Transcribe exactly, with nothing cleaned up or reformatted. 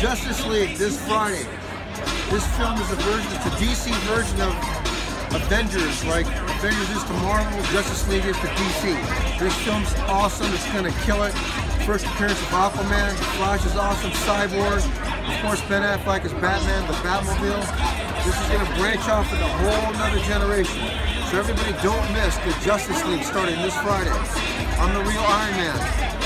Justice League this Friday. This film is a version, it's a D C version of Avengers, like Avengers is to Marvel, Justice League is to D C. This film's awesome, it's gonna kill it. First appearance of Aquaman, Flash is awesome, Cyborg, of course Ben Affleck is Batman, the Batmobile. This is gonna branch off into a whole nother generation. So everybody don't miss the Justice League starting this Friday. I'm the real Iron Man.